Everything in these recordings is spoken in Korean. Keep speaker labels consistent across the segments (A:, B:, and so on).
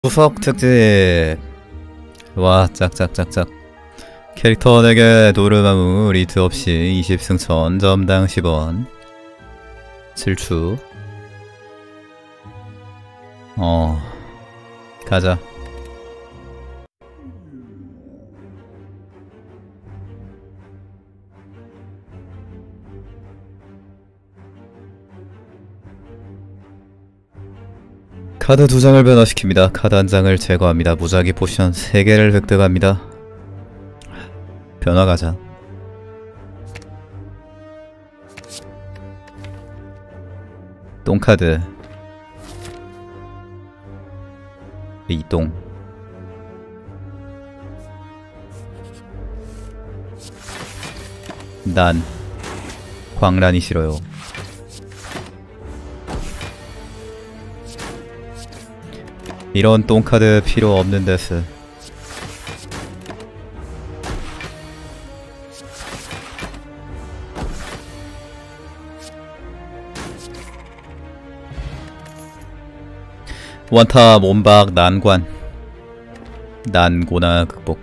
A: 후속 특집. 와, 짝짝짝짝. 캐릭터 4개 도르마무 리트 없이 20승천 점당 10원 질주. 가자. 카드 2장을 변화시킵니다. 카드 1장을 제거합니다. 무작위 포션 3개를 획득합니다. 변화 가자. 똥카드 이똥. 난 광란이 싫어요. 이런 똥카드 필요 없는 데스. 원탑 몸박 난관. 난고나 극복.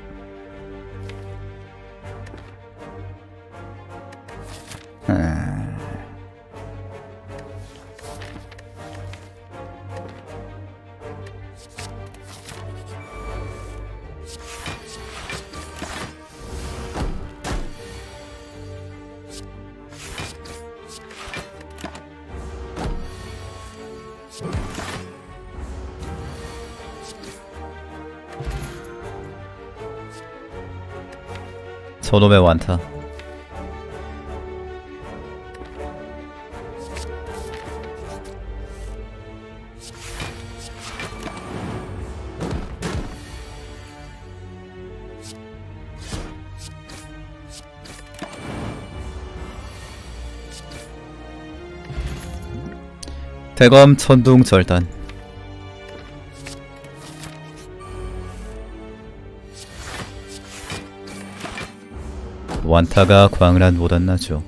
A: 저놈의 완타. 대검 천둥 절단. 완타가 광란보단 나죠.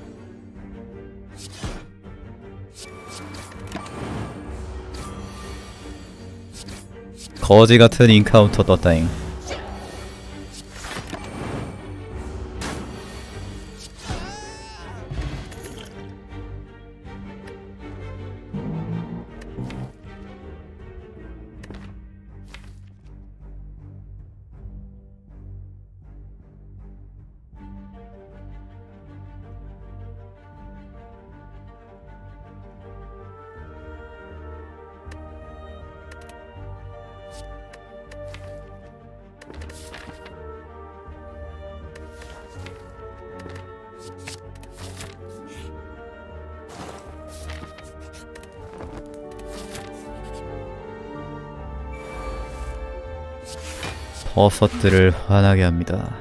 A: 거지같은 인카운터 떴다잉. 버섯들을 화나게 합니다.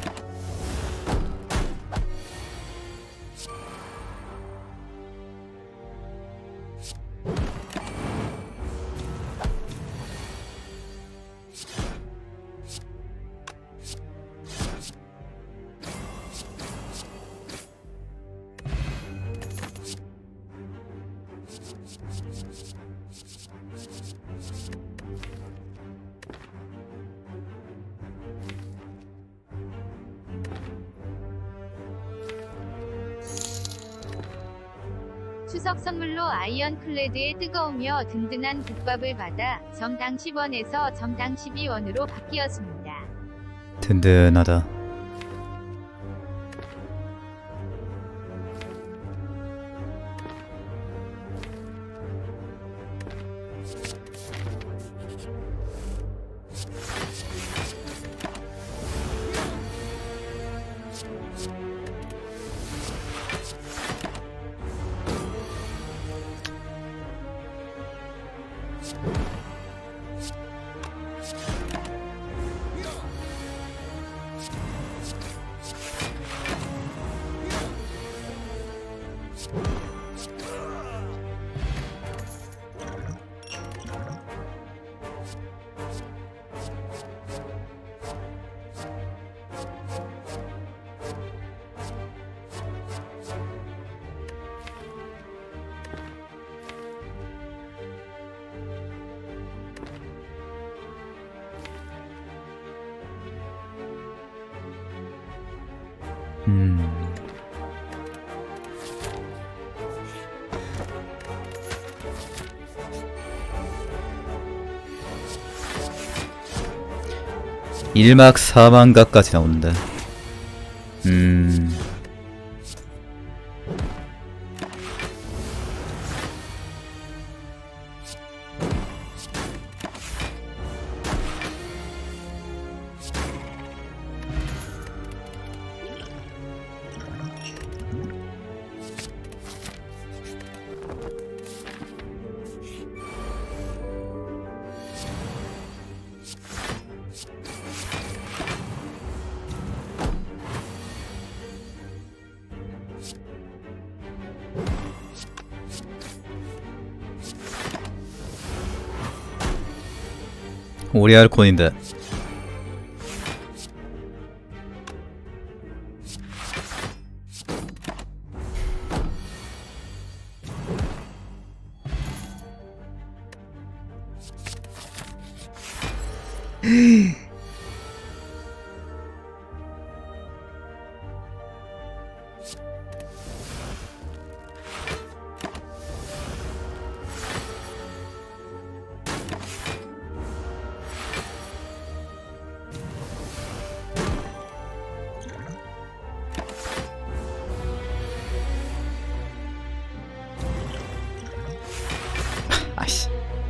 B: 추석 선물로 아이언클레드의 뜨거우며 든든한 국밥을 받아 점당 10원에서 점당 12원으로 바뀌었습니다.
A: 든든하다. 일막 사망각까지 나온다. 오리알콘인데. 아이씨.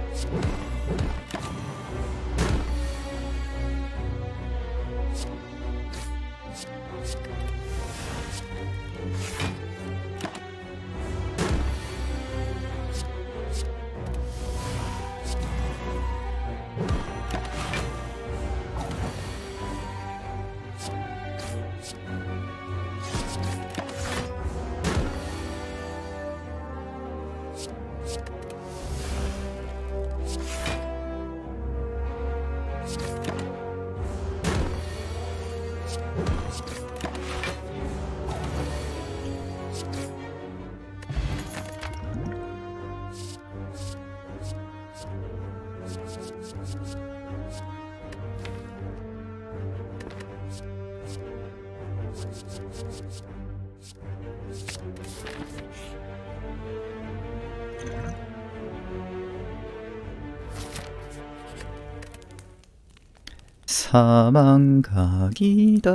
A: 사망각이다.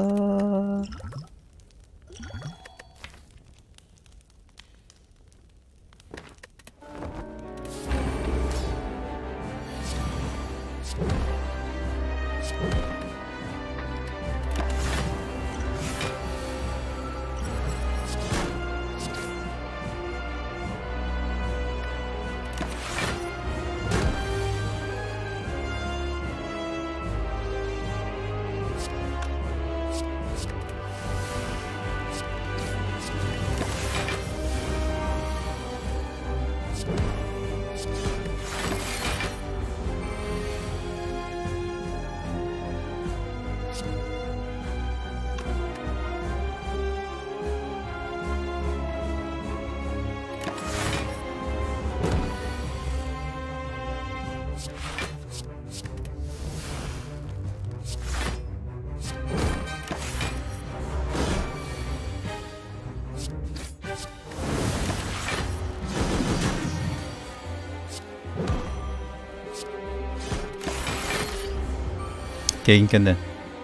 A: 게임 깼네.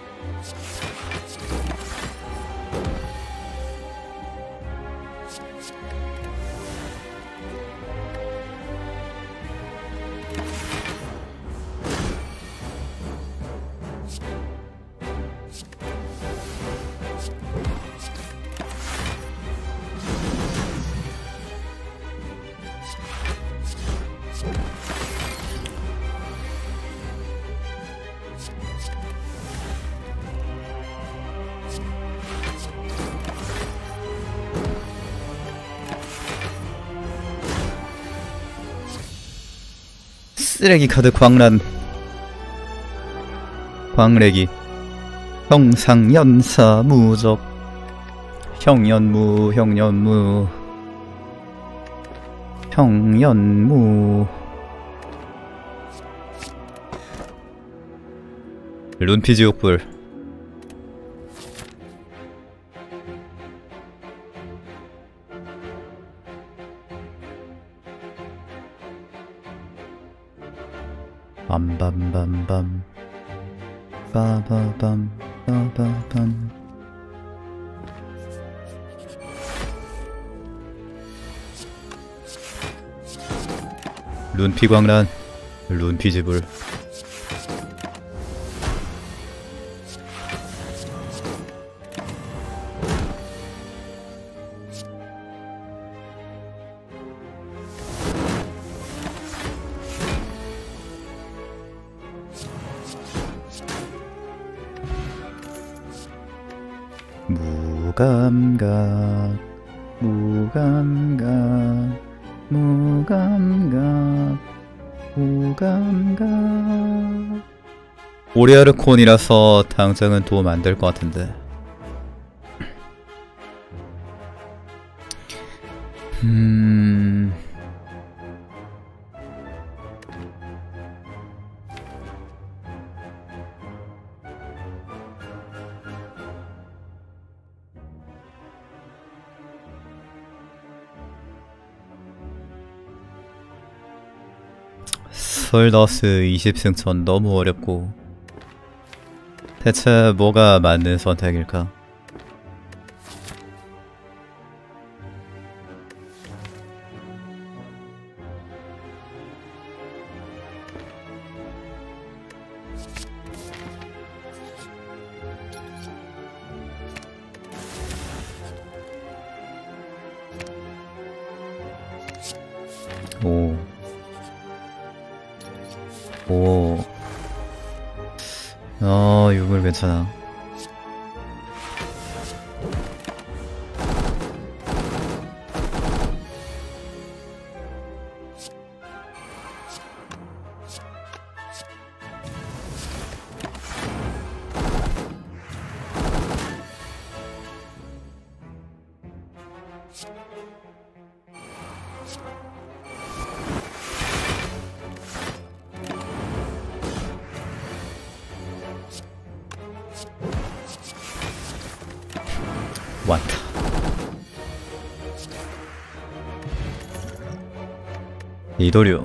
A: 쓰레기 카드 광란. 광래기. 형상연사 무적. 형연무 형연무 형연무. 룬피지옥불. 빰빰빰 빠바밤 빠바밤. 룬피광란 룬피지불. 무감각 무감각 무감각 무감각. 오리아르콘이라서 당장은 도움 안 될 것 같은데. 설더스 20승천 너무 어렵고. 대체 뭐가 맞는 선택일까? 오. 오. 유물 괜찮아. 왔다. 이도류.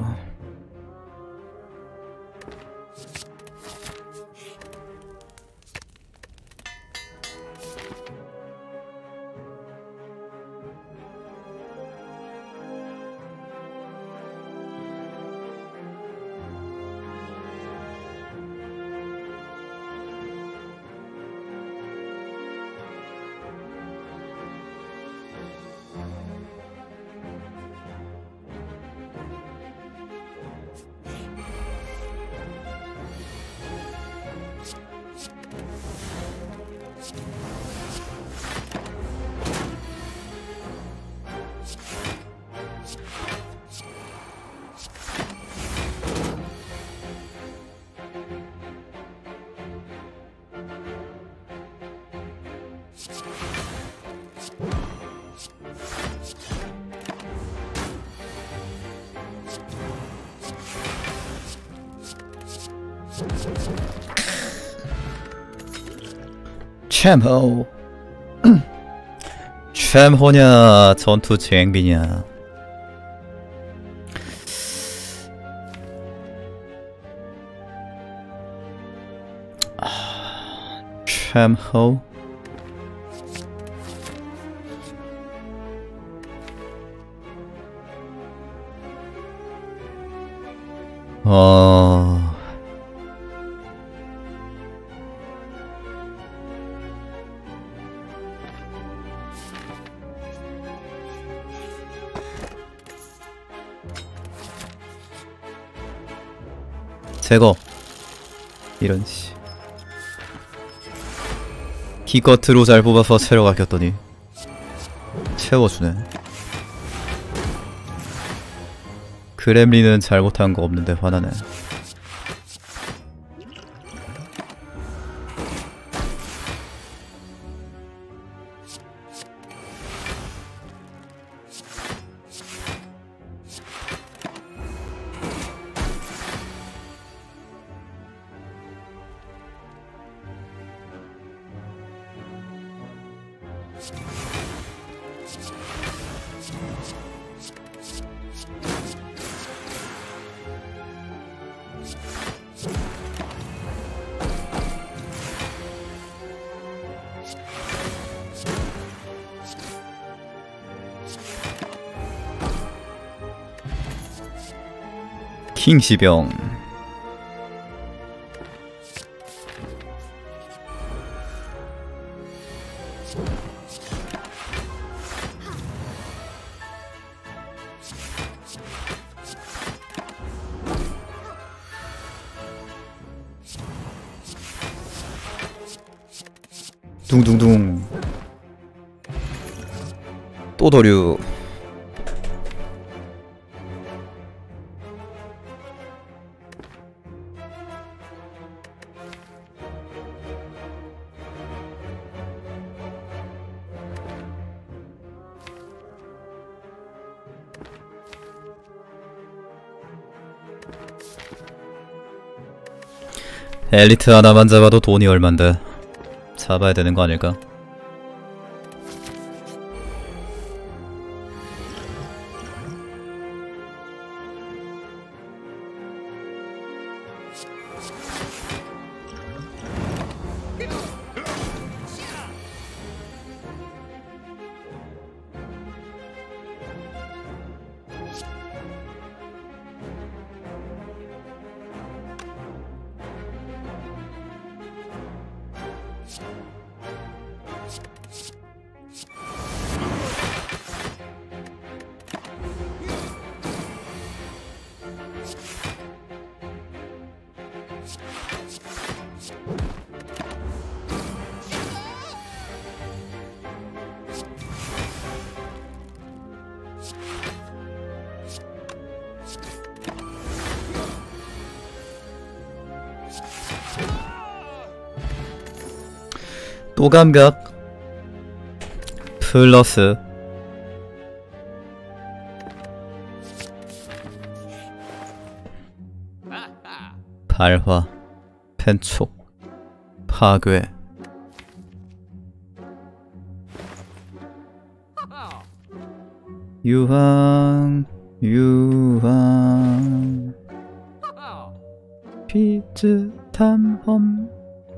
A: 챔호. 챔호냐 전투 지행비냐. 챔호. 제거. 이런 씨. 기껏 드로 잘 뽑아서 체력 아꼈더니 채워주네. 그렘린은 잘못한 거 없는데 화나네. 킹시병. 둥둥둥. 또 도류. 엘리트 하나만 잡아도 돈이 얼만데 잡아야 되는 거 아닐까? 또 감각 플러스 발화 펜촉 파괴 유황 피즈 탐험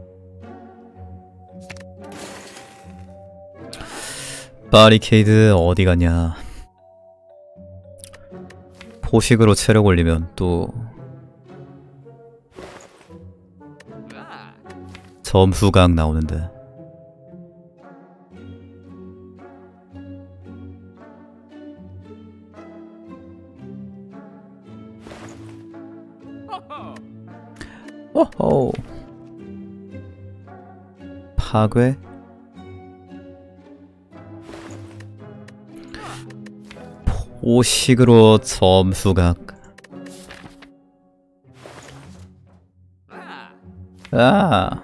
A: 바리케이드 어디 갔냐. 포식으로 체력 올리면 또 점수각 나오는데. 오호. 파괴 포식으로 점수각. 아.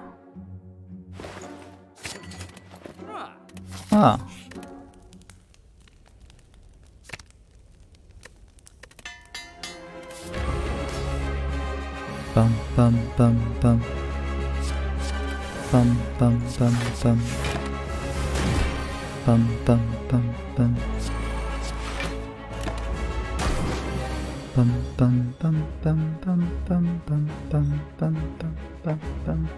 A: 빰빰빰빰 빰빰빰빰 빰빰빰빰 빰빰빰빰빰빰빰빰빰빰빰빰빰빰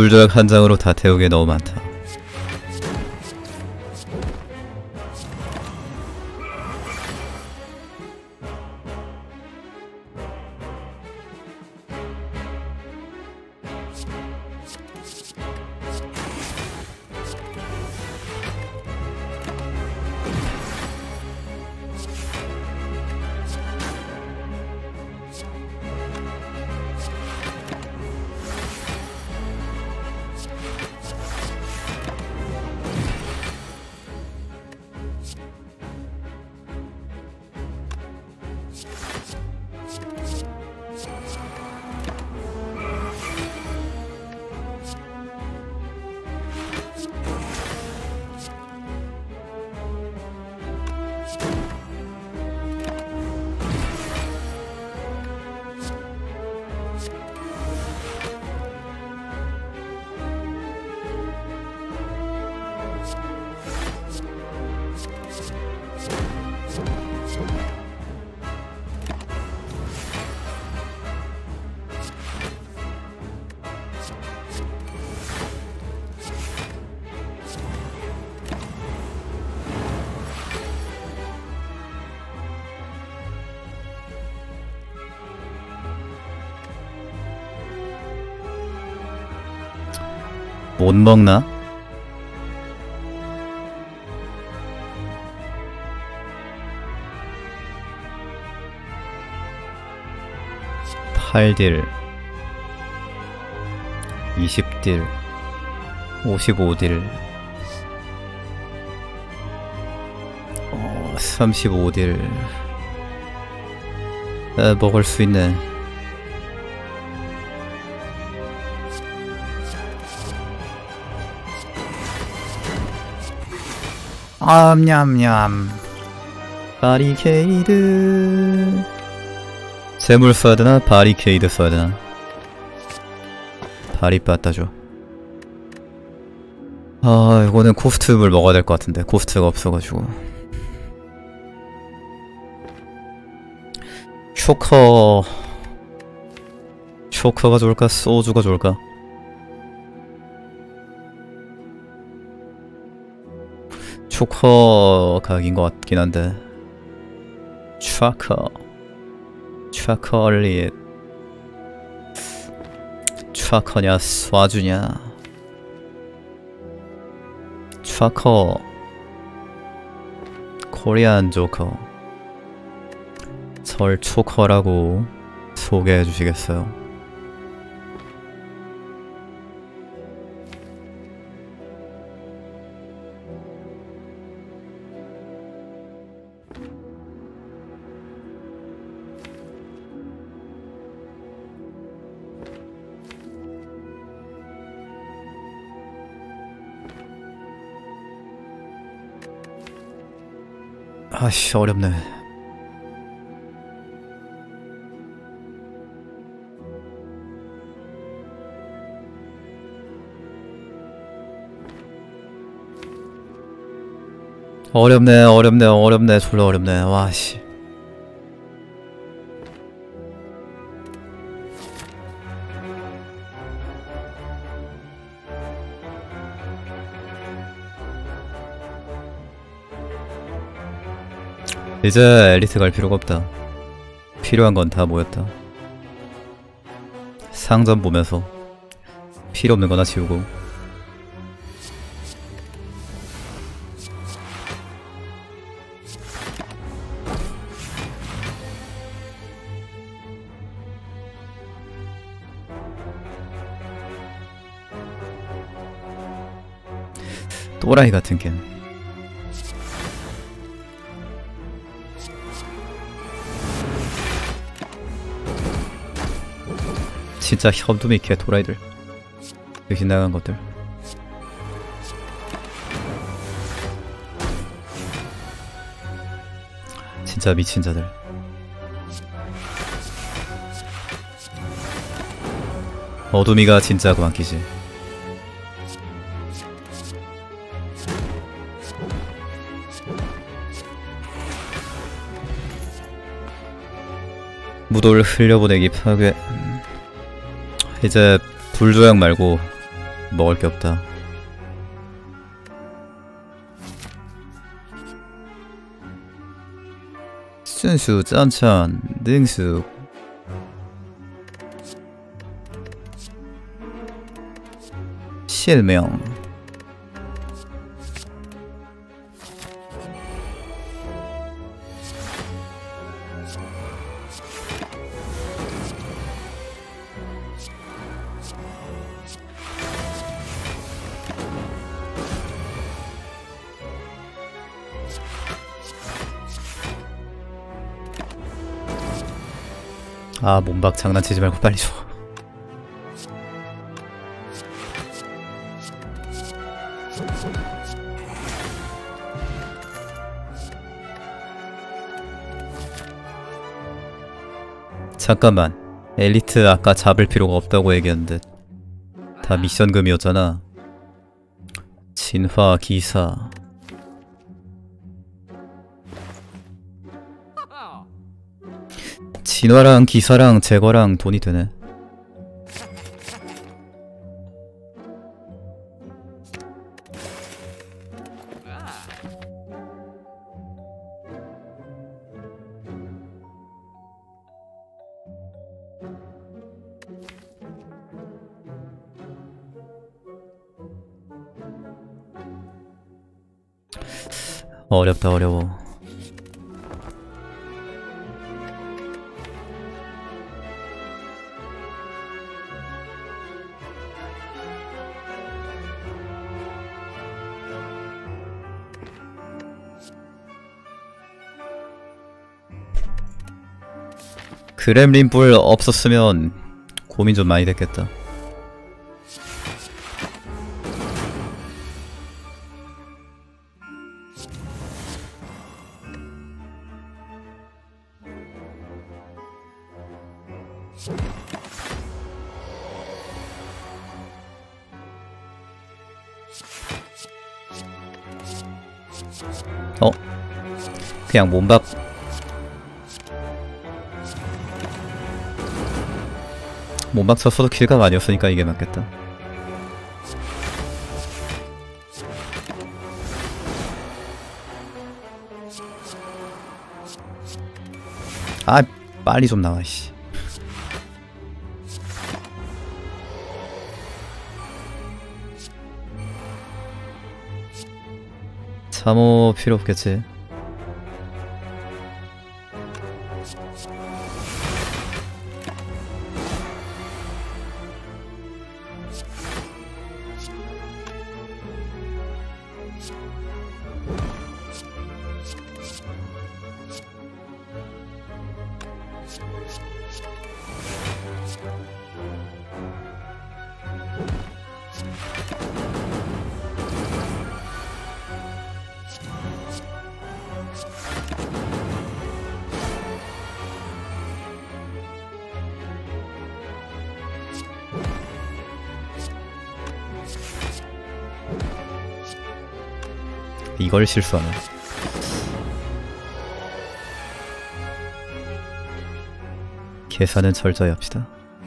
A: 불조약 한 장으로 다 태우기에 너무 많다. 못 먹나? (8딜) (20딜) (55딜) 35딜. 먹을 수 있네. 냠냠. 바리케이드. 재물 써야 되나? 바리케이드 써야 되나? 바리 빠따줘. 아, 이거는 코스튬을 먹어야 될 것 같은데 코스트가 없어가지고. 쇼커가 좋을까? 소주가 좋을까? 쇼커 각인 것 같긴 한데. 슈아커리엣. 슈아커냐 쏴주냐. 슈아커 코리안 조커. 절 초커라고 소개해 주시겠어요? 아씨, 어렵네. 어렵네. 졸라 어렵네. 와씨. 이제 엘리트 갈 필요가 없다. 필요한 건 다 모였다. 상점 보면서 필요 없는 거나 지우고. 또라이 같은 게. 진짜 현두미케 도라이들. 여기 나간 것들. 진짜 미친 자들. 어둠이가 진짜 그만키지. 무도를 흘려보내기 파괴. 이제 불조약 말고 먹을 게 없다. 순수, 짠천, 능수. 실명. 아, 몸박 장난치지 말고 빨리 줘. 잠깐만, 엘리트 아까 잡을 필요가 없다고 얘기했는데 다 미션금이었잖아. 진화 기사. 진화랑 기사랑 제거랑 돈이 되네. 어렵다, 어려워. 그렘린 뿔 없었으면 고민 좀 많이 됐겠다. 그냥 몸박. 몸박 쳤어도 킬각 아니었으니까 이게 맞겠다. 아, 빨리 좀 나와, 씨. 잠호 필요 없겠지. 이걸 실수하네. 계산은 철저히 합시다.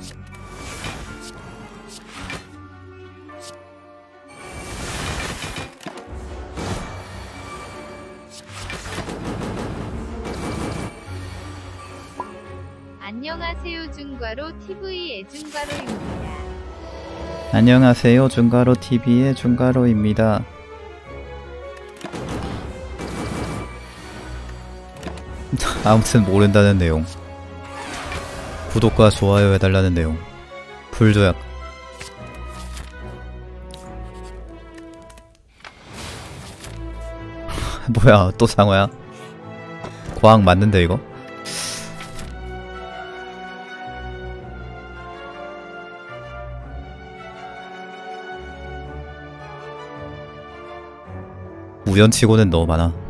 B: 안녕하세요, 중과로 TV의 중과로입니다.
A: 안녕하세요, 중가로 TV의 중가로입니다. 아무튼 모른다는 내용. 구독과 좋아요 해달라는 내용. 불조약. 뭐야, 또 상어야? 과학 맞는데 이거? 우연치고는 너무 많아.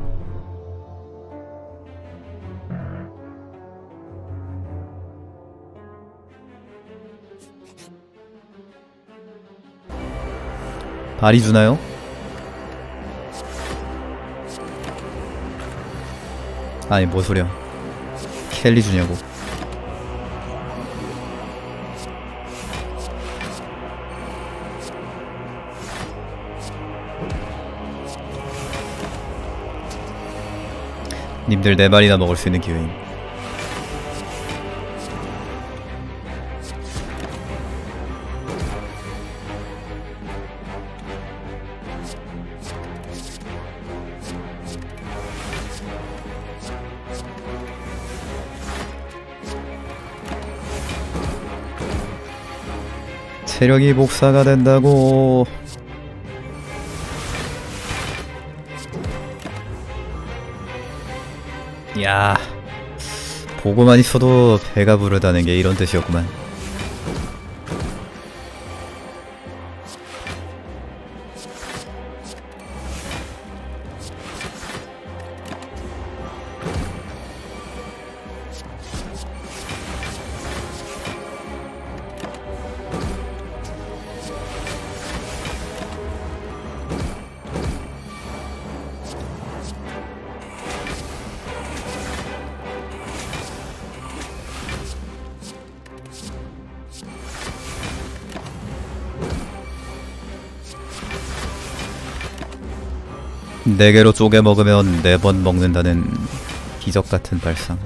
A: 발이 주나요? 아니, 뭐 소리야. 켈리 주냐고. 님들 4마리나 먹을 수 있는 기회임. 체력이 복사가 된다고. 야, 보고만 있어도 배가 부르다는 게 이런 뜻이었구만. 네 개로 쪼개 먹으면 4번 먹는다는 기적 같은 발상.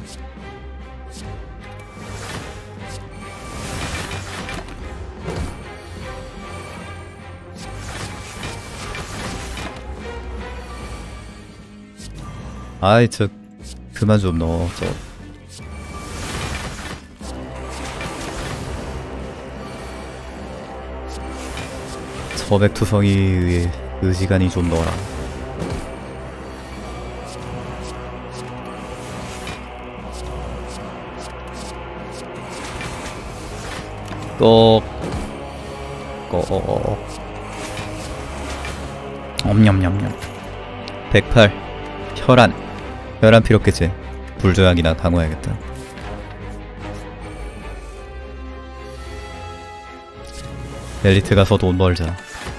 A: 아이, 그만 좀 넣어. 저백투성이 의지간이 좀 넣어라. 엄냠냠냠. 108 혈안 필요겠지. 불조약이나 강화해야겠다. 엘리트 가서 돈 벌자.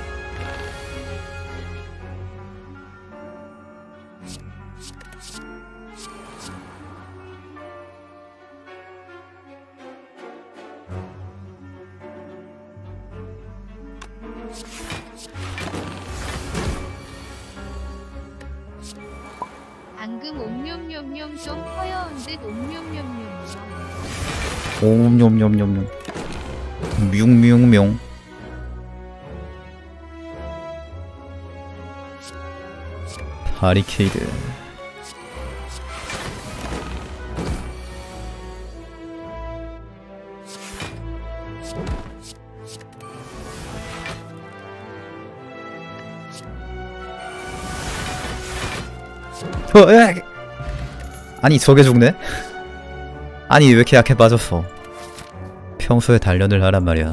B: 방금 옴뇸뇸뇸 좀 허여운 듯 옴뇸뇸뇸뇸.
A: 옴뇸뇸뇸뇸. 뮤뮤뇸. 바리케이드. 아니 저게 죽네? 아니 왜 이렇게 약해 빠졌어. 평소에 단련을 하란 말이야.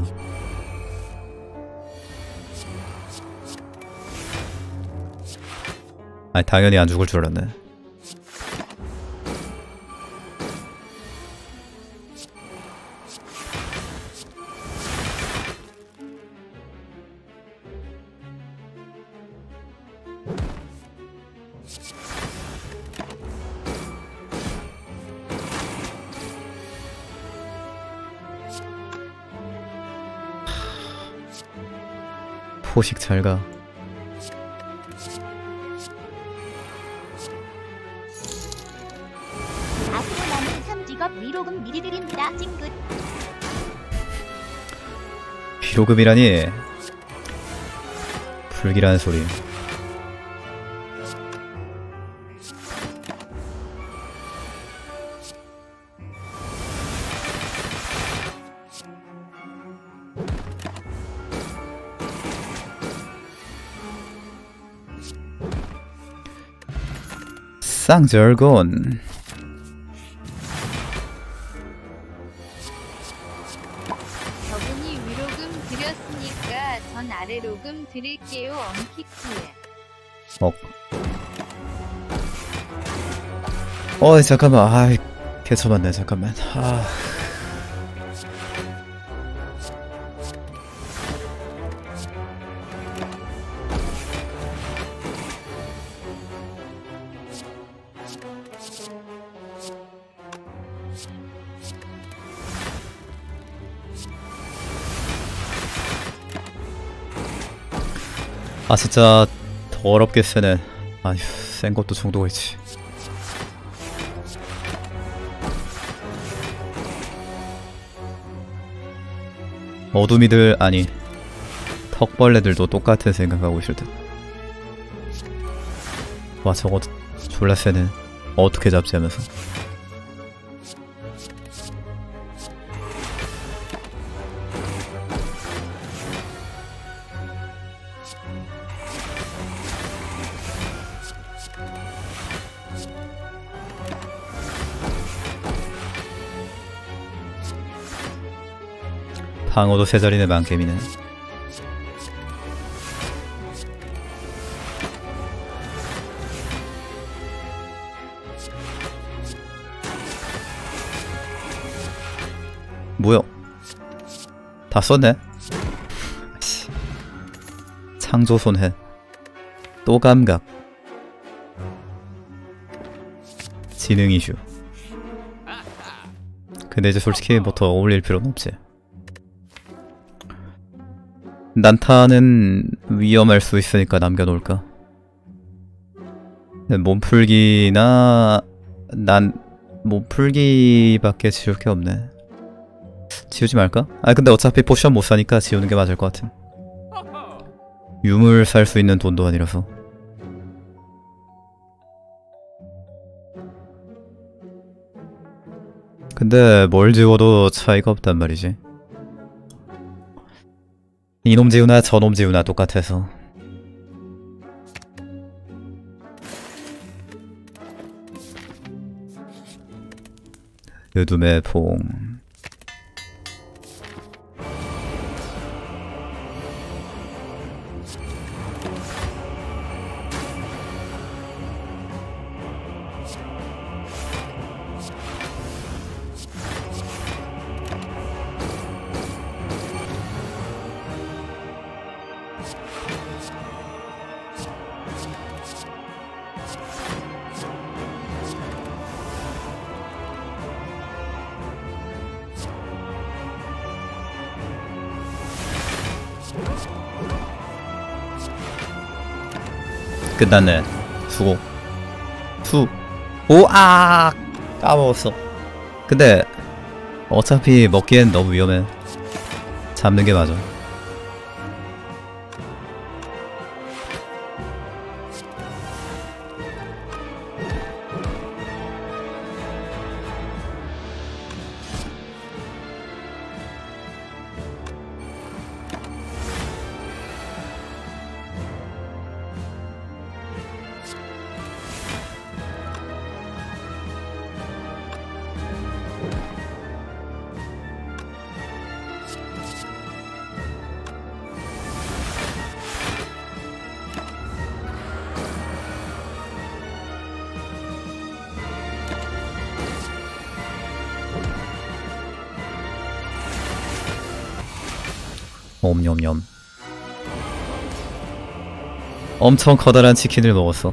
A: 아니 당연히 안 죽을 줄 알았네. 포식 잘가.
C: 앞으로 남은 3직업 위로금 미리 드립니다. 찡긋.
A: 비로금이라니. 불길한 소리. 쌍절곤.
B: 저분이 위로금 드렸으니까 전 아래로금 드릴게요. 엄키키에.
A: 잠깐만. 아이 개쳐맞네. 잠깐만. 진짜 더럽게 세네. 아휴 센 것도 정도가 있지. 어둠이들 아니 턱벌레들도 똑같은 생각하고 있을 듯. 와 저거 졸라 세네. 어떻게 잡지 하면서. 방어도 세 자리네 만겜이네. 뭐야? 다 썼네? 창조 손해. 또 감각. 지능 이슈. 근데 이제 솔직히 뭐 더 어울릴 필요는 없지. 난타는 위험할 수 있으니까 남겨놓을까? 몸풀기나 난 몸풀기밖에 지울 게 없네. 지우지 말까? 아 근데 어차피 포션 못 사니까 지우는 게 맞을 것 같음. 유물 살 수 있는 돈도 아니라서. 근데 뭘 지워도 차이가 없단 말이지. 이놈 지우나 저놈 지우나 똑같아서. 어둠의 봉. 끝났네. 수고. 오아 까먹었어. 근데 어차피 먹기엔 너무 위험해. 잡는 게 맞아. 옴뇸뇸. 엄청 커다란 치킨을 먹었어.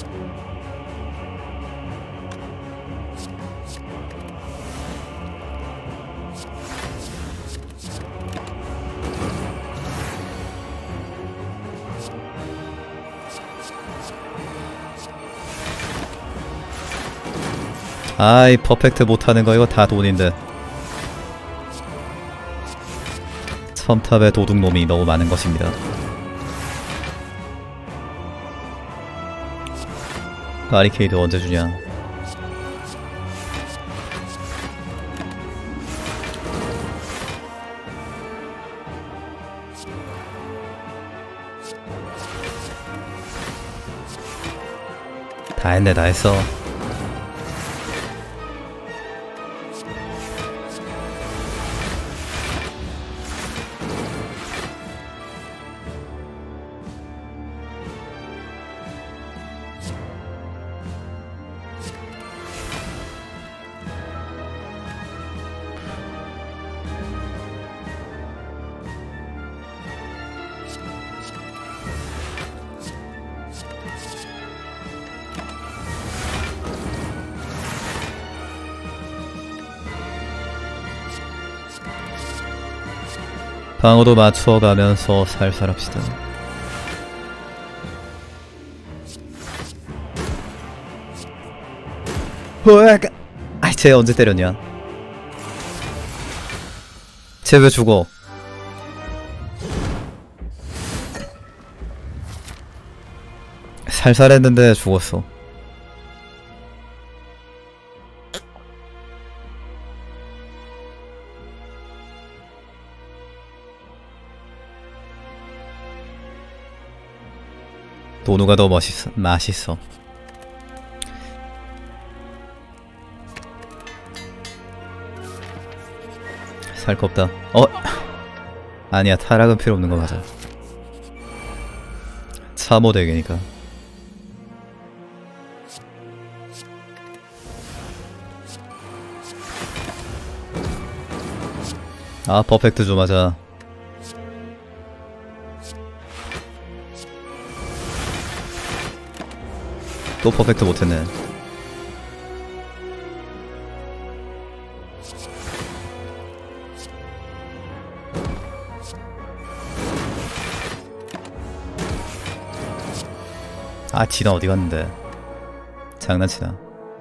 A: 아이 퍼펙트 못하는 거 이거 다 돈인데. 첨탑의 도둑놈이 너무 많은 것입니다. 바리케이드 언제 주냐? 다 했네 다 했어. 방어도 맞추어가면서 살살 합시다. 아이 쟤 언제 때렸냐? 쟤 왜 죽어? 살살했는데 죽었어. 도누가 더 맛있어. 살 거 없다. 아니야, 타락은 필요 없는 거 맞아. 참호 대개니까. 아, 퍼펙트 좀 하자. 또 퍼펙트 못했네. 아, 진아 어디 갔는데? 장난치나?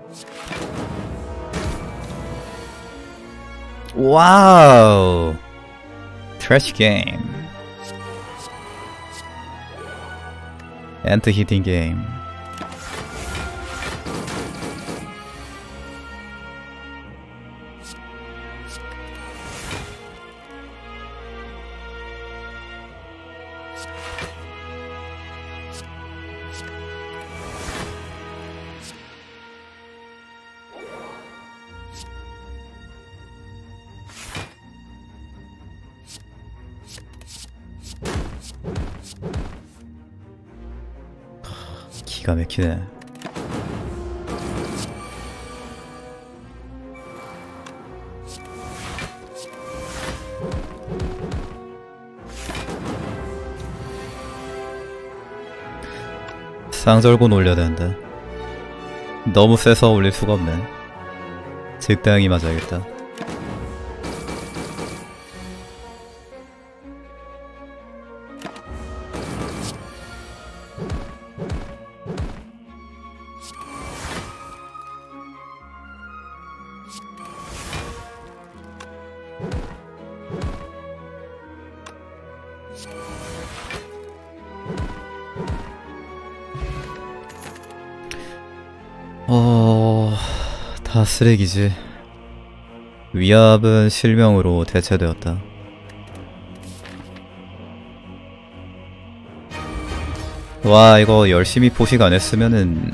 A: 와우! 트래시 게임. 엔트 히팅 게임. 기가 막히네. 쌍절곤 올려야 되는데 너무 세서 올릴 수가 없네. 적당히 맞아야겠다. 다 쓰레기지. 위압은 실명으로 대체되었다. 와, 이거 열심히 포식 안 했으면은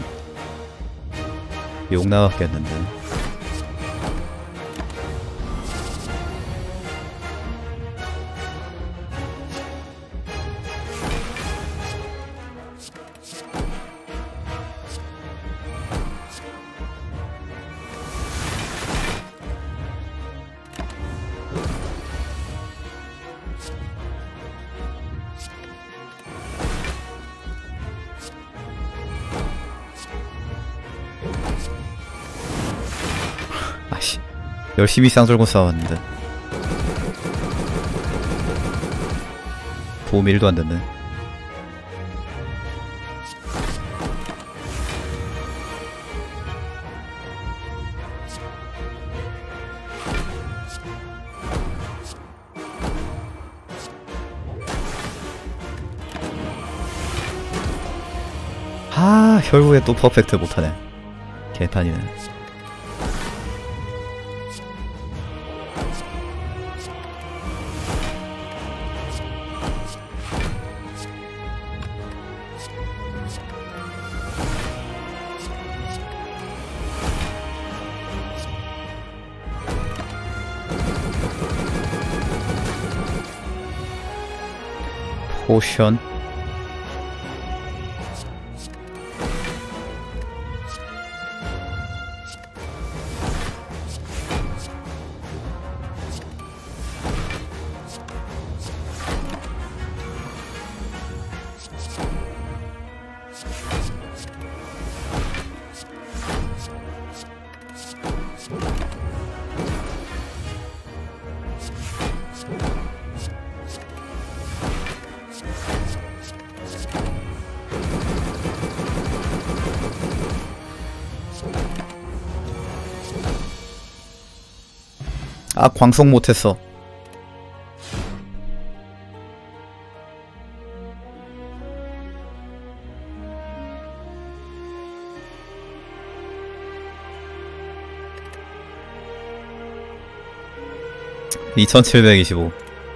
A: 욕 나왔겠는데. 아씨, 열심히 쌍절곤 싸웠는데 도움 1도 안 됐네. 아, 결국에 또 퍼펙트 못하네. 개판이네. 포션. 아, 광속 못했어. 2725.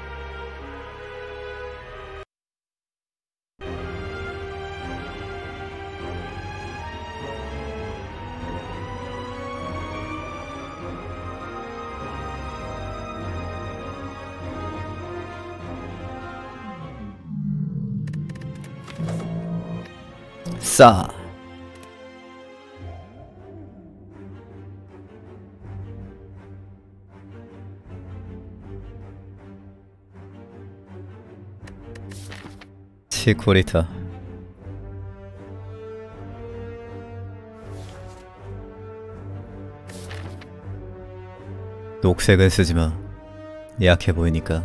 A: 싸. 치코리타. 녹색은 쓰지마. 약해 보이니까.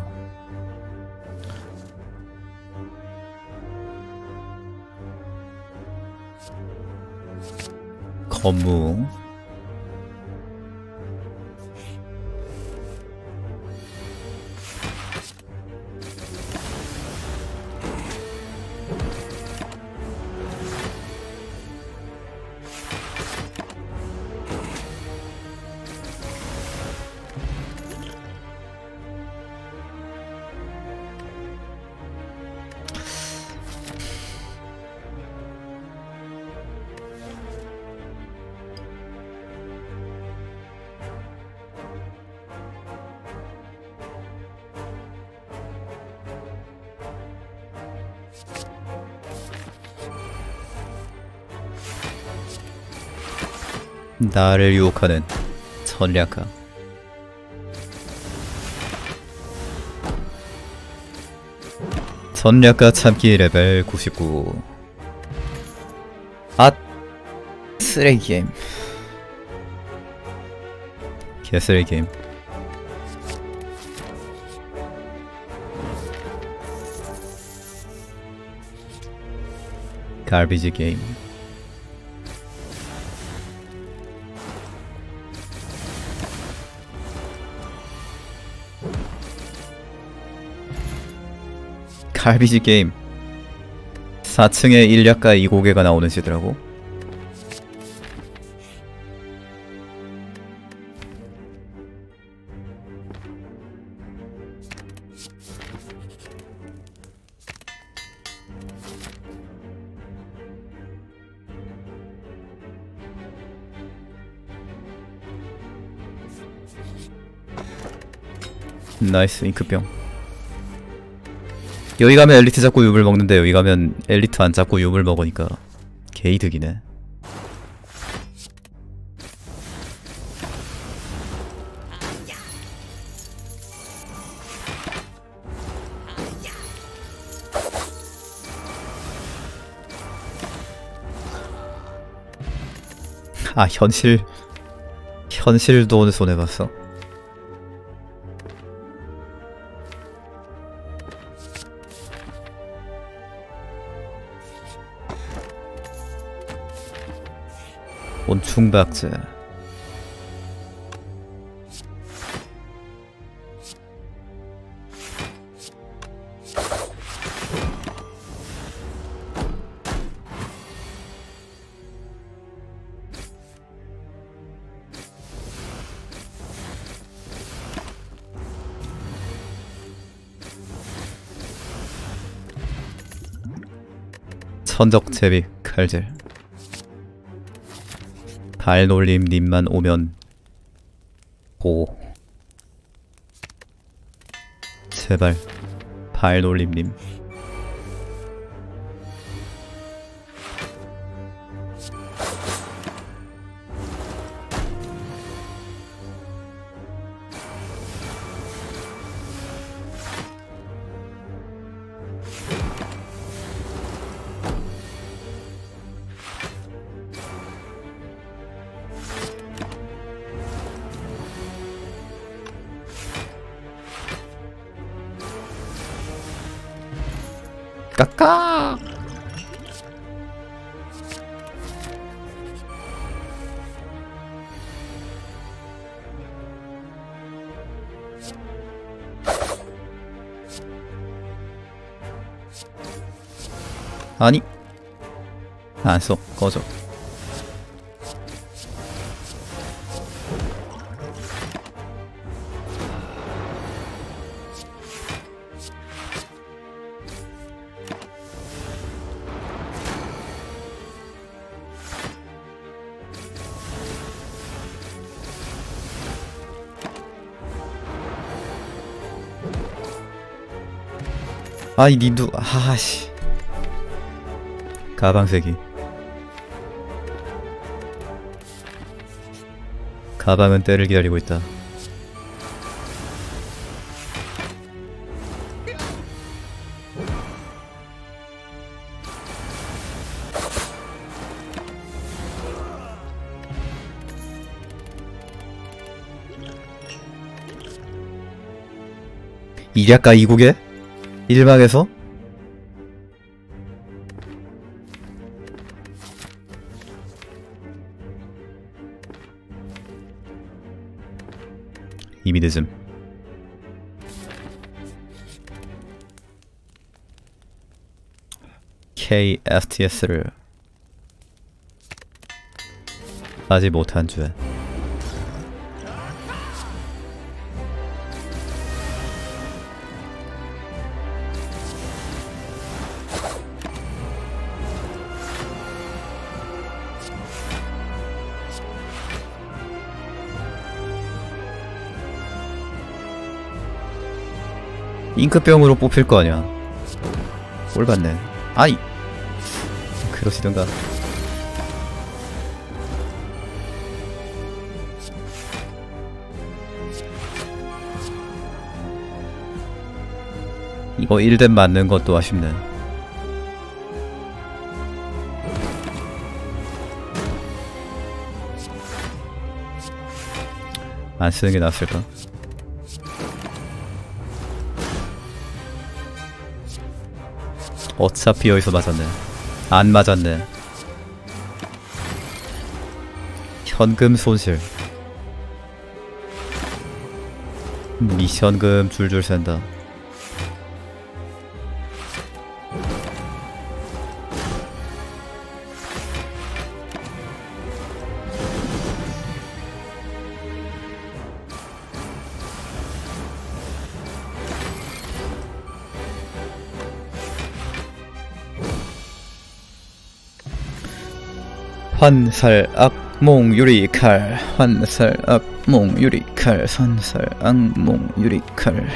A: 건무. 나를 유혹하는 전략가. 전략가 참기 레벨 99. 아, 쓰레기 게임. 개쓰레기 게임. 갈비지 게임. 갈비지 게임. 4층에 일약가 2고개가 나오는 시더라고. 나이스 잉크병. 여기 가면 엘리트 잡고 유물 먹는데 여기 가면 엘리트 안 잡고 유물 먹으니까 개이득이네. 아, 현실도 손해봤어. 곤충박제. 천적제비 칼질. 발놀림 님만 오면 고. 제발 발놀림 님. 까까. 아니 안 써. 꺼져. 아이 닌두 아씨 가방세기 가방은 때를 기다리고 있다. 이략가 이국에? 일막에서? 이미 늦음. KSTS를 하지 못한 죄. 잉크병으로 뽑힐 거 아니야. 꼴 받네. 아이! 그러시던가. 이거 1렙 맞는 것도 아쉽네. 안 쓰는 게 낫을까? 어차피 여기서 맞았네. 안 맞았네. 현금 손실. 미션금 줄줄 샌다. 환살 악몽 유리칼 환살 악몽 유리칼 산살 악몽 유리칼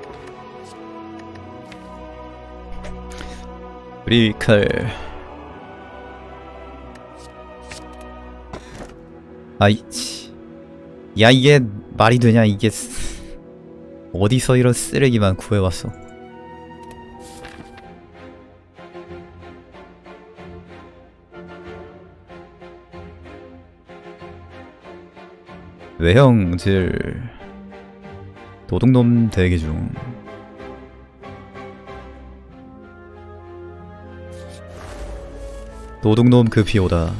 A: 유리칼. 아이치 야 이게 말이 되냐. 이게 어디서 이런 쓰레기만 구해왔어. 외형질 도둑놈 대기 중. 도둑놈 급히 오다.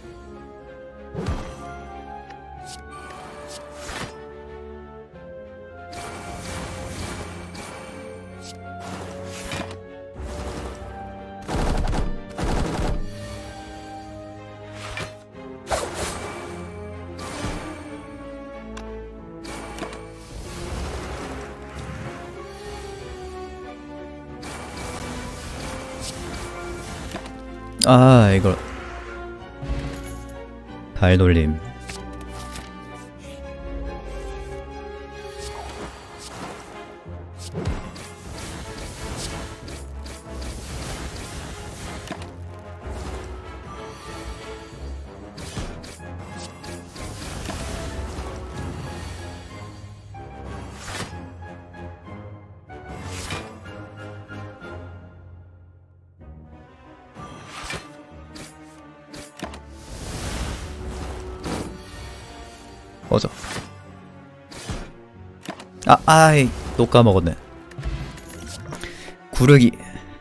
A: 아 이걸 발놀림. 꺼져. 아이 또 까먹었네. 구르기.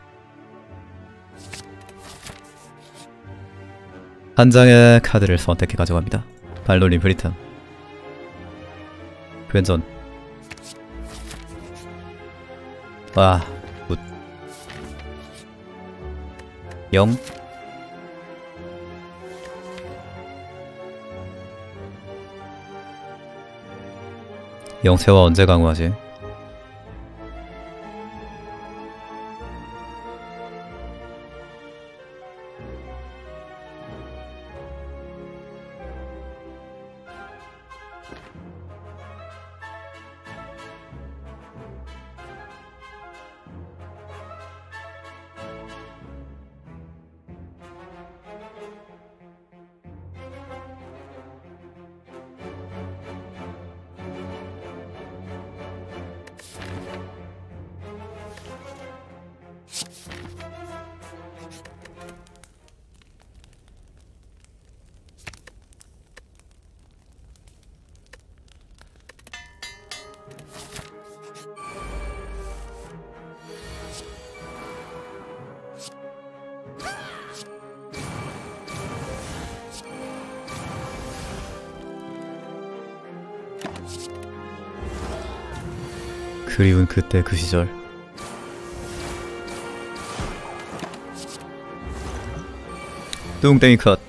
A: 한 장의 카드를 선택해 가져갑니다. 발놀림 브리탐. 괜전. 와 굿. 0 영세와 언제 강화하지? 그리운 그때 그 시절. 뚱땡이 컷.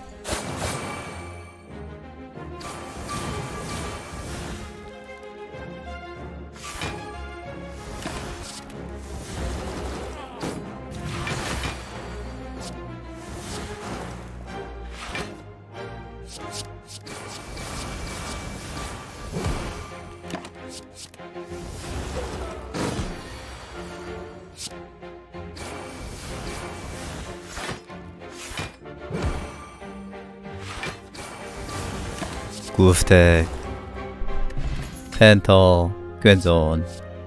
A: 구스텍 펜터 괜전.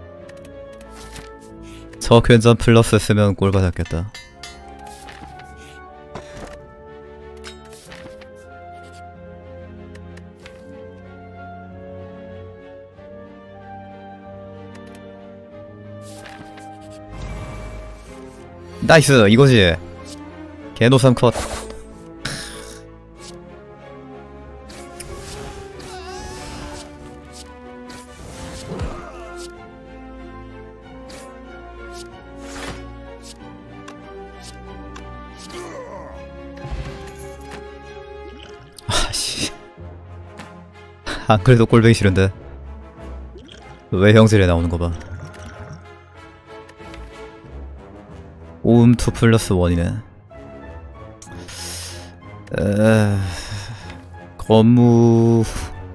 A: 저 괜전 플러스 쓰면 꼴 받았겠다. 나이스 이거지. 개노삼 컷. 안 그래도 꼴보기 싫은데 왜 형질에 나오는 거 봐. 오음 2 플러스 1이네. 거무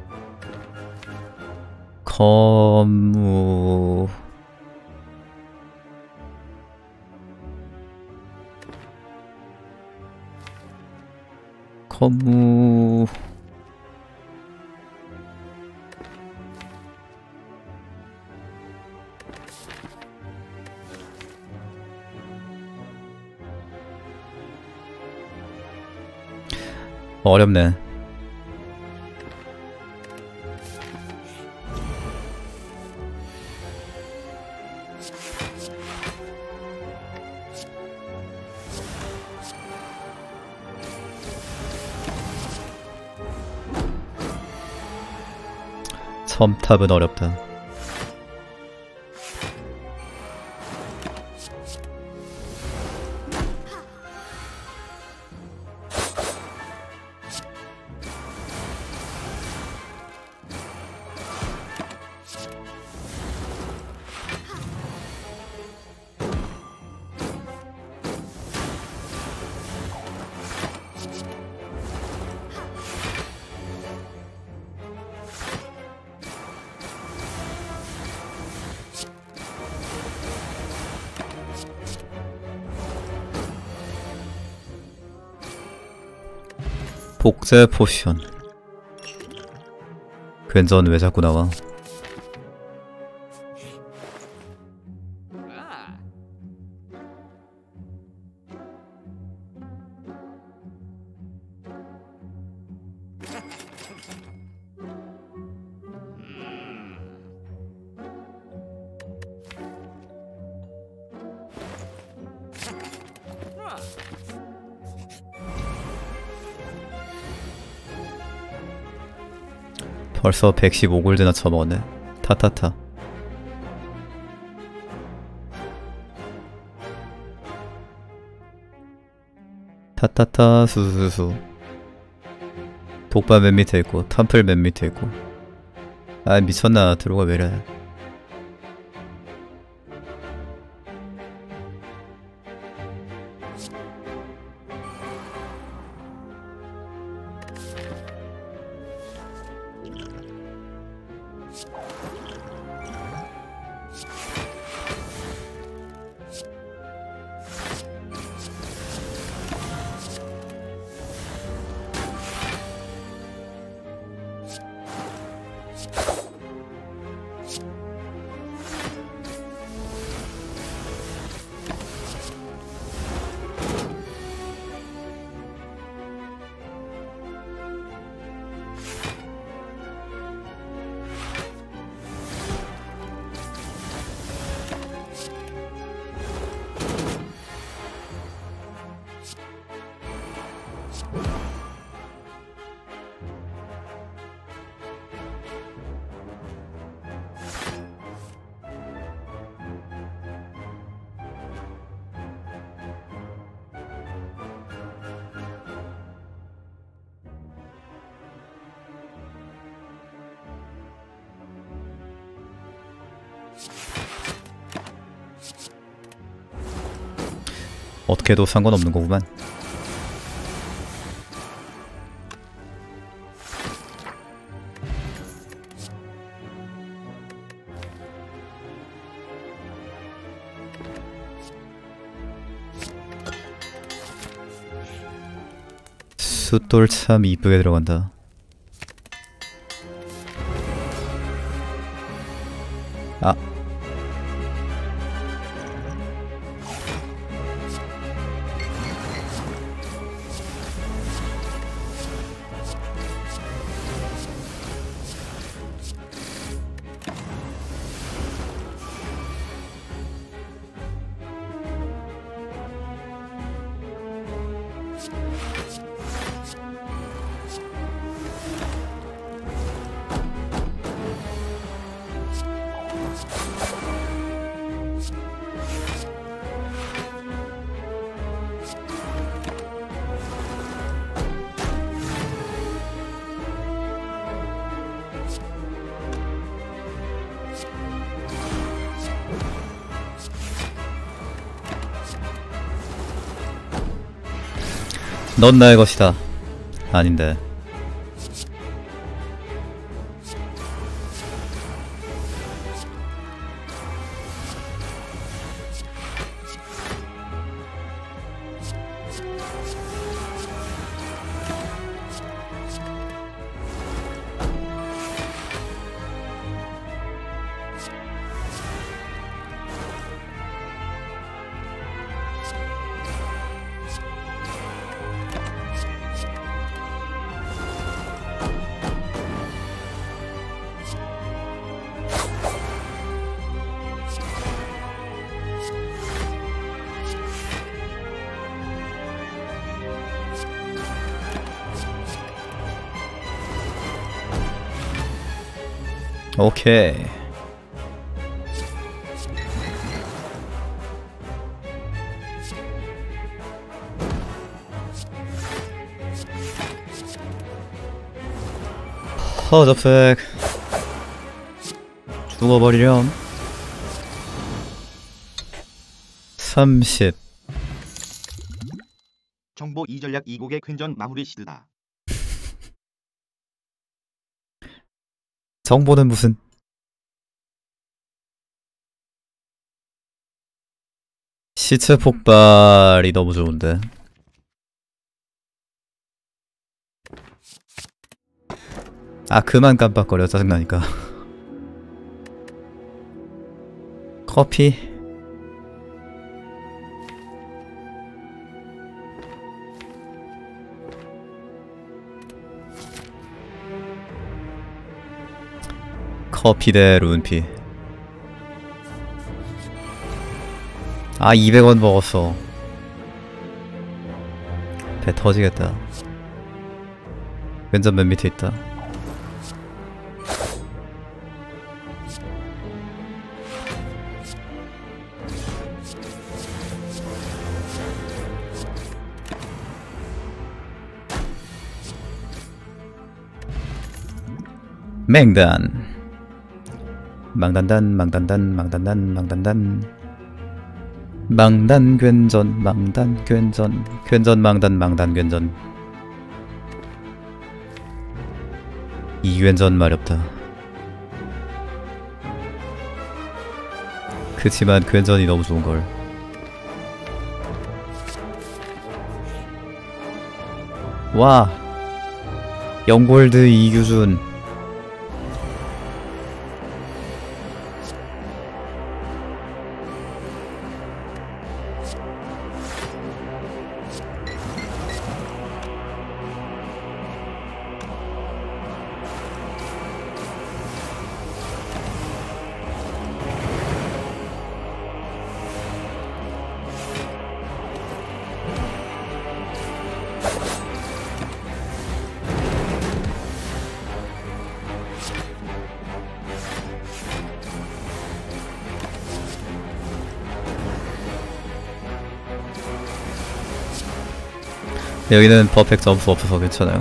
A: 어렵네. 첨탑은 어렵다. 복제 포션. 괜전 왜 자꾸 나와? 벌써 115골드나 쳐먹었네. 타타타. 타타타 수수수. 독바 맨 밑에 있고 탐플 맨 밑에 있고. 아 미쳤나. 들어가 왜이래. 어떻게 해도 상관없는 거구만. 숫돌 참 이쁘게 들어간다. 아. 넌 나의 것이다. 아닌데. 오케이. 허접색 죽어버리렴. 30.
D: 정보 2전략 2곡의 퀸전 마무리 시드다.
A: 정보는 무슨. 시체 폭발이 너무 좋은데. 아 그만 깜빡거려. 짜증나니까. 커피. 커피 대 룬피. 아 200원 먹었어. 배 터지겠다. 왼전 맨 밑에 있다. 맹단. 망단단 망단단 망단단 망단단 망단 괜전 망단 괜전 괜전 망단 망단 괜전. 이 괜전 마렵다. 그치만 괜전이 너무 좋은걸. 와 0골드 이규준. 여기는 퍼펙트 점프 없어서 괜찮아요.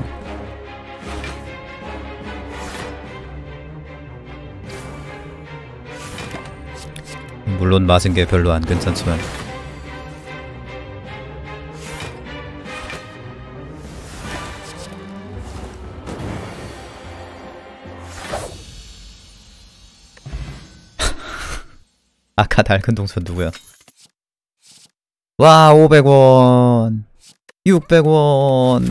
A: 물론 맞은 게 별로 안 괜찮지만. 아까 낡은 동선 누구야? 와 500원 600원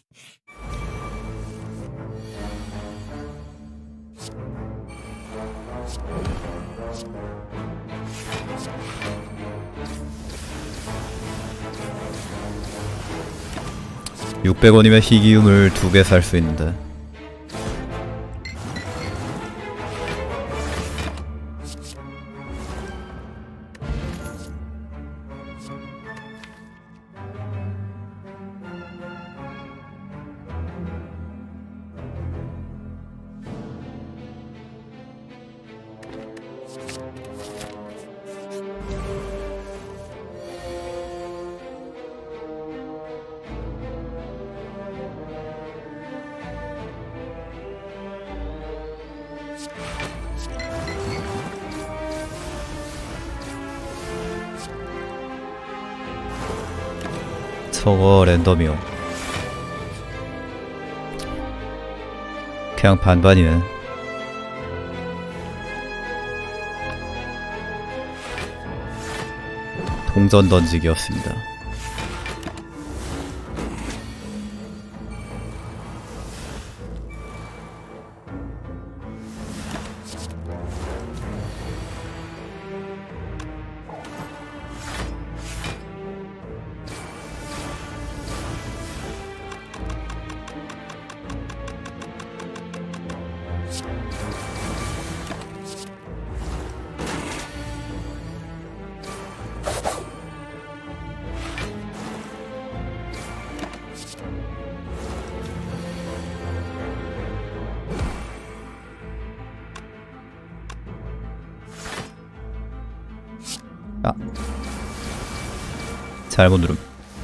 A: 600원이면 희귀음을 2개 살 수 있는데 저거 랜덤이요. 그냥 반반이네. 동전 던지기였습니다. 아 잘못 누름.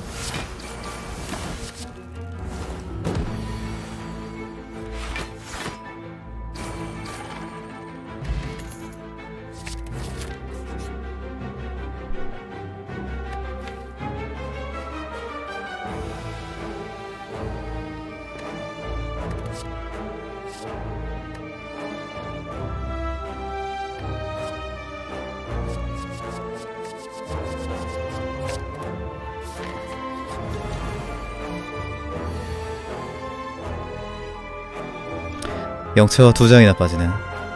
A: 영체가 2장이나 빠지네.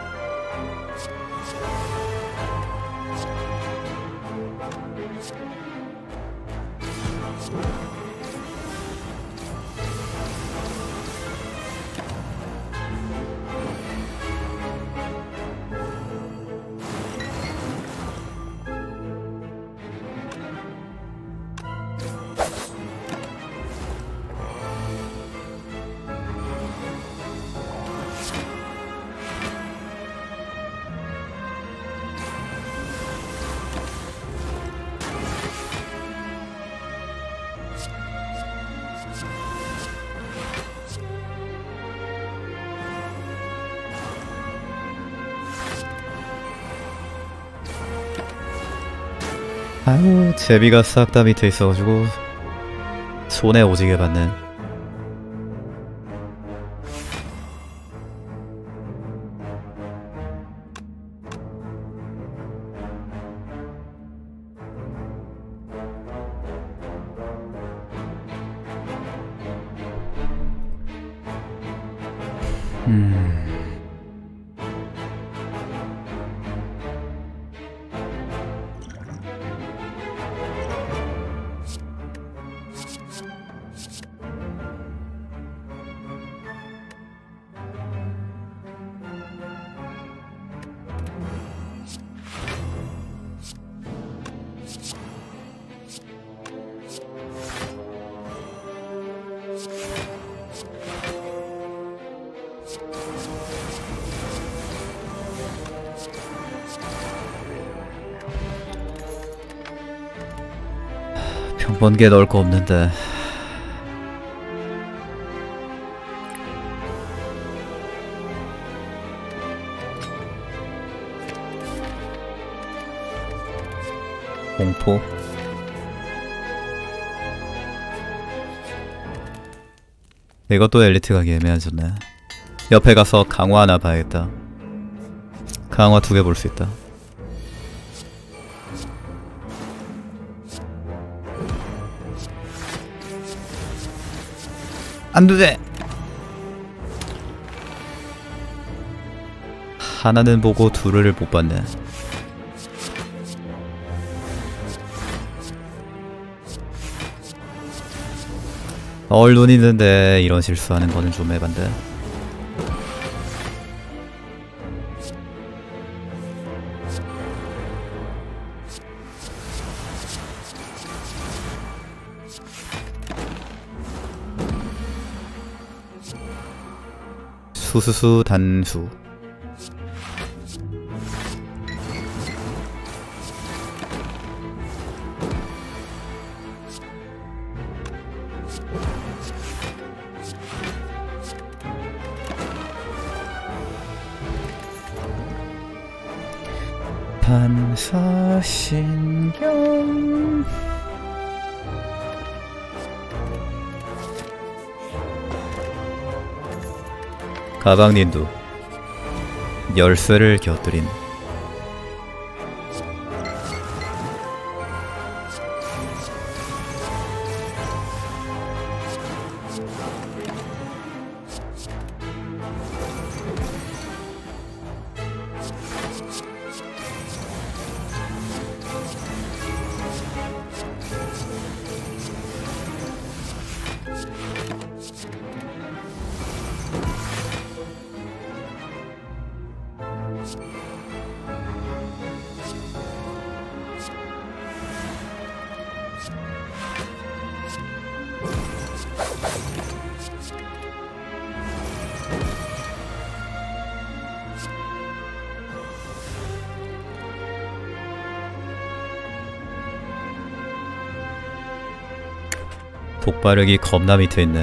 A: 아유 제비가 싹 다 밑에 있어가지고 손에 오지게 받네. 병번개 넣을 거 없는데. 공포 이것도 엘리트 가기 애매해졌네. 옆에 가서 강화 하나 봐야겠다. 강화 2개 볼 수 있다. 안돼. 하나는 보고 둘을 못 봤네. 얼른 있는데 이런 실수하는 거는 좀 해반데. 수수수 단수. 반사신경. 가방닌도 열쇠를 곁들인. 독바르기 겁나 밑에 있네.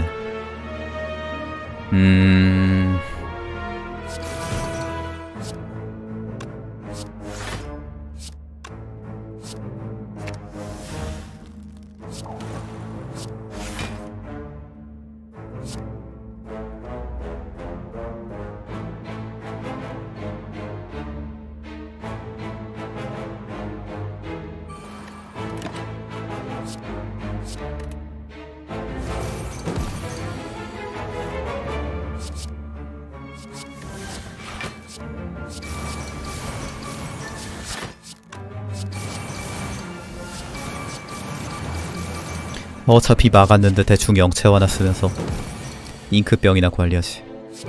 A: 어차피 막았는데 대충 영채 하나 쓰면서 잉크병이나 관리하지.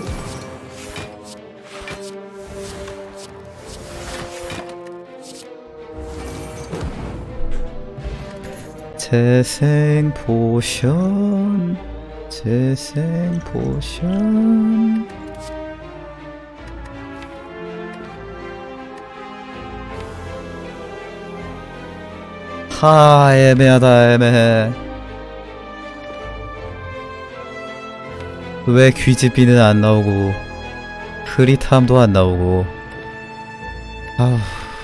A: 재생 포션, 재생 포션. 하, 애매하다. 애매해. 왜 귀지비는 안 나오고 흐릿함도 안 나오고. 아,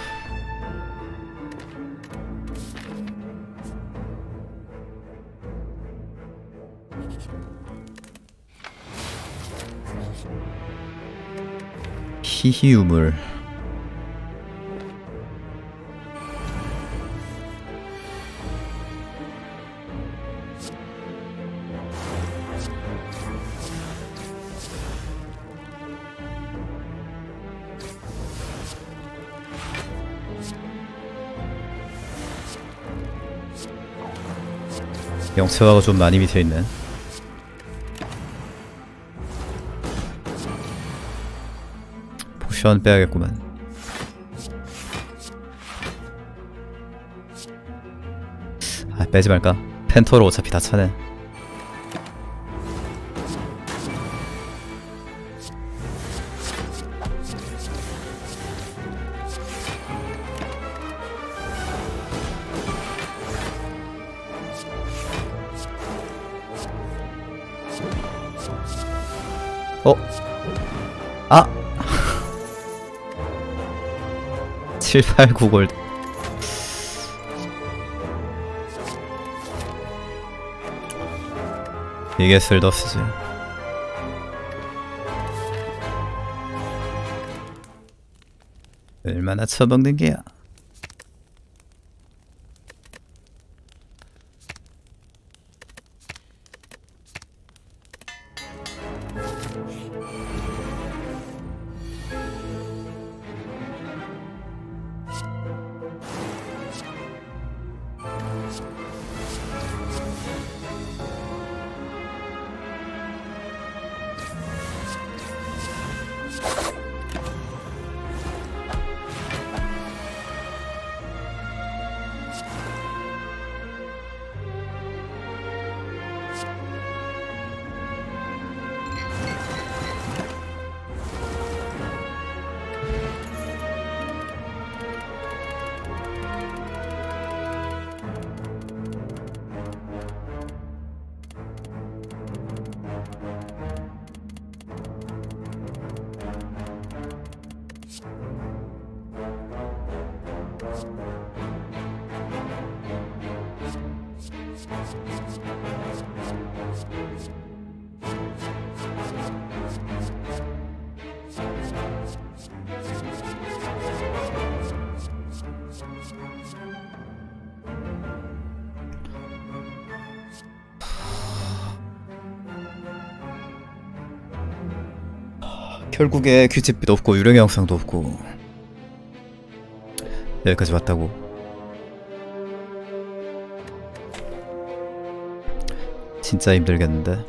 A: 희희우물. 영채화가 좀 많이 밑에 있네. 포션 빼야겠구만. 아, 빼지 말까? 펜터로 어차피 다 차네. 아! 789골드. 이게 쓸더스지. 얼마나 처먹는 게야. 결국에 규칙비도 없고 유령 영상도 없고 여기까지 왔다고. 진짜 힘들겠는데.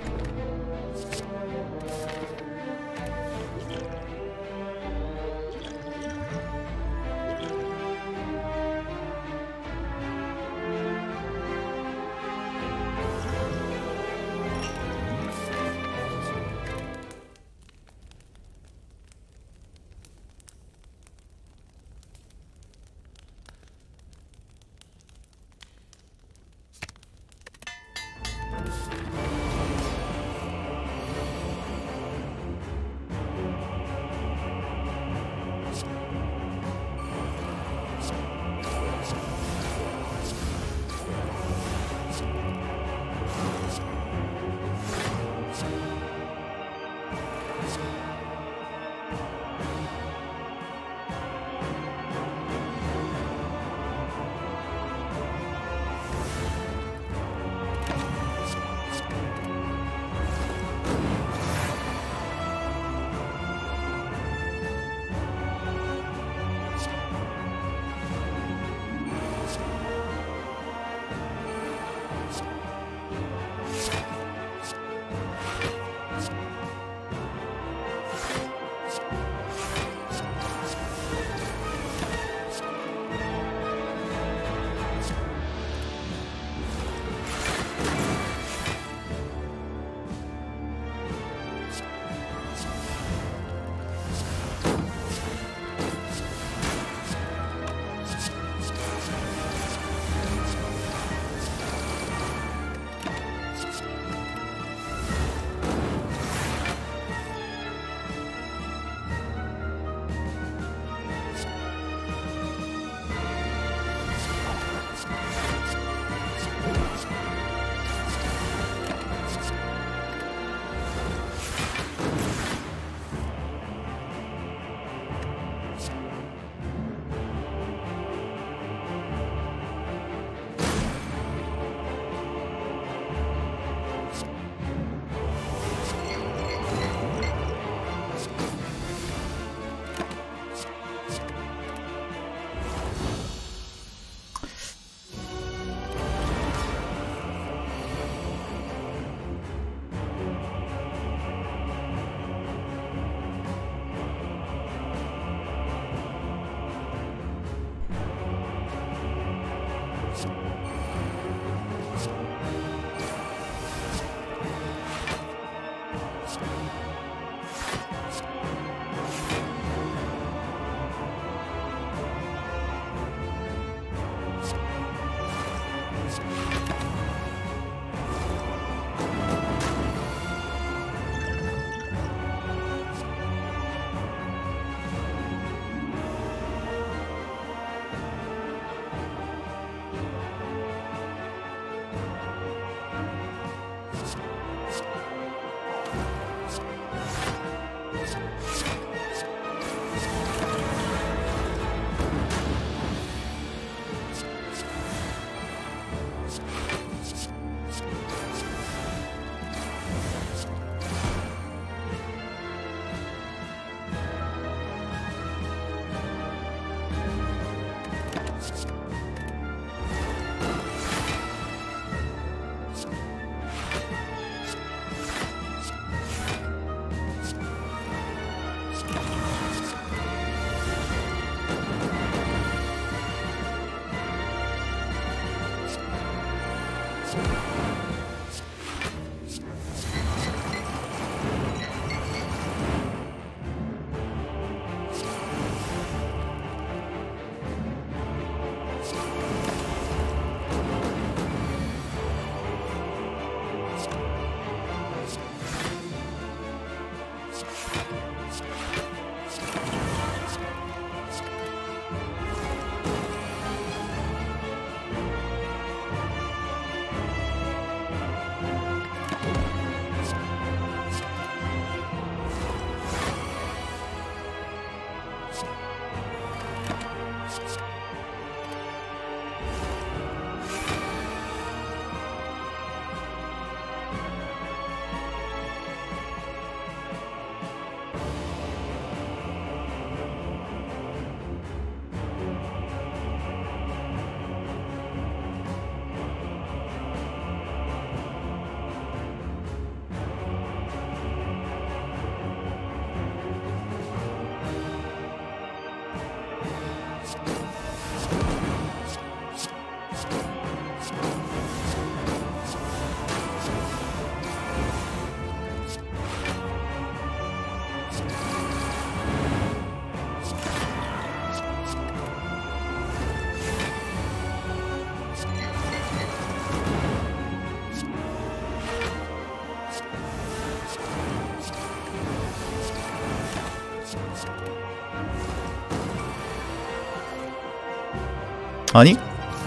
A: 아니?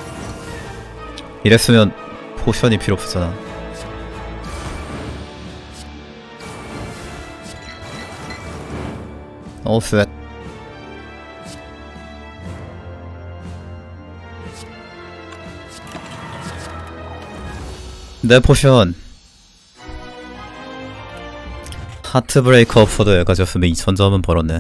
A: 이랬으면 포션이 필요 없었잖아. 셋. 내 포션 하트브레이커 오퍼도 여기까지였으면 2000점은 벌었네.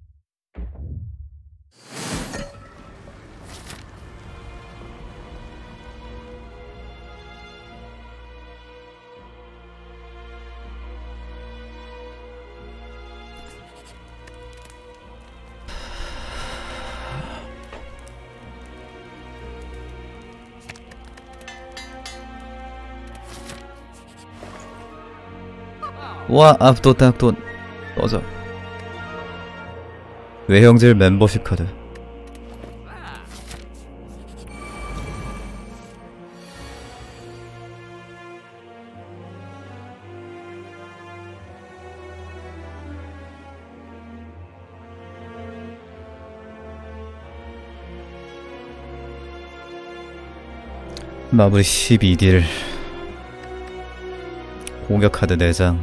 A: 와, 앞돈 딱돈 꺼져. 외형질 멤버십 카드. 마무리 12딜. 공격 카드 4장.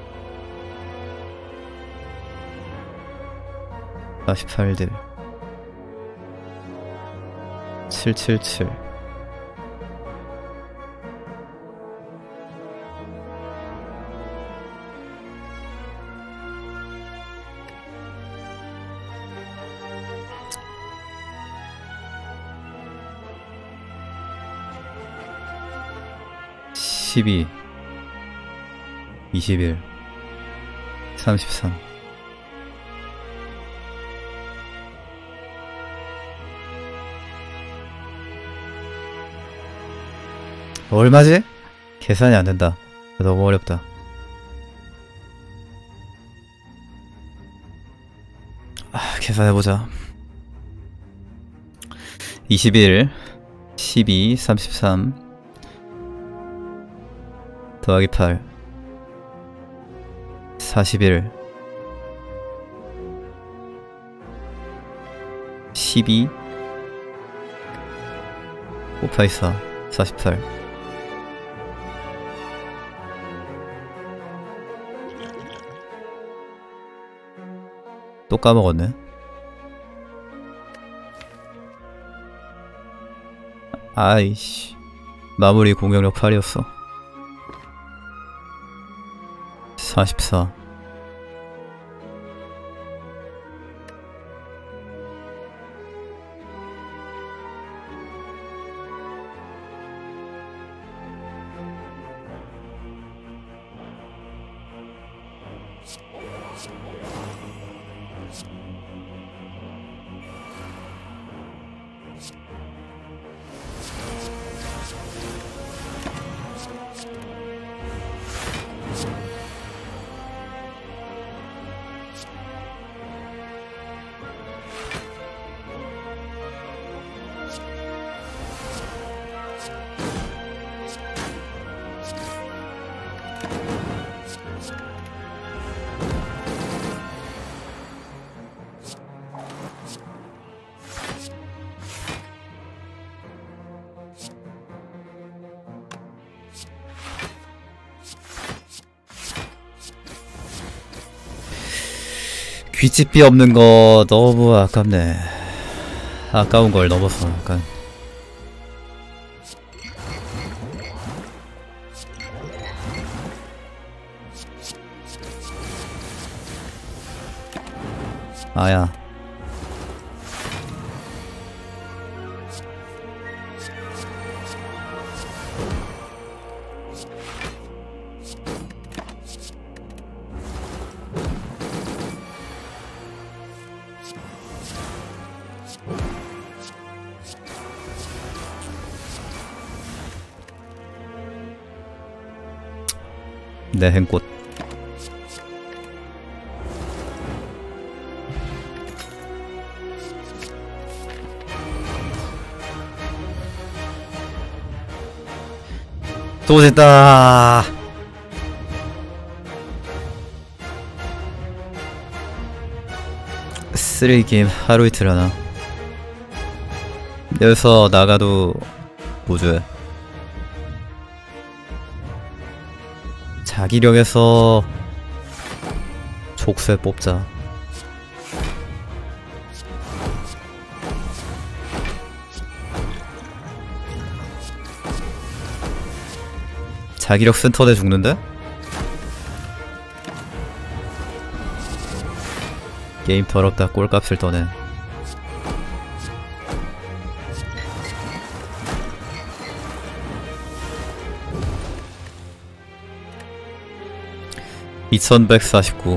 A: 48딜 777 12 21 33 얼마지? 계산이 안된다. 너무 어렵다. 계산해보자. 21 12 33 더하기 8 41 12 곱하기 4 48 또 까먹었네. 아이씨, 마무리 공격력 8이었어. 44 귓집비 없는 거 너무 아깝네. 아까운 걸 넘어서 약간. 아야. 내 행꽃. 또 됐다. 쓰레기 게임 하루 이틀 하나. 여기서 나가도 무죄. 자기력에서 족쇄 뽑자. 자기력 센터대 죽는데? 게임 더럽다. 꼴값을 떠내. (2149)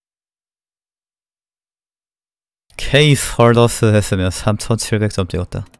A: 케이스 헐더스 했으면 3700점 찍었다.